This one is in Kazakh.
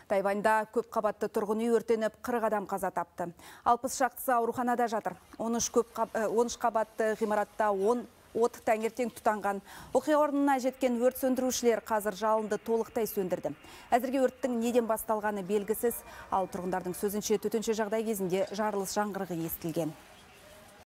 Тайваньда көпқабатты тұрғын үй өртеніп 40 адам қаза тапты. 60 шақтысы ауруханада жатыр. 13 қабатты ғимаратта 10 от таңертең тұтанған. Оқиға орнына жеткен өрт сөндірушілер қазір жалынды толықтай сөндірді. Әзірге өрттің неден басталғаны белгісіз, ал тұрғындардың сөзінше төтенше жағдай кезінде жарылыс жаңғырығы естілген.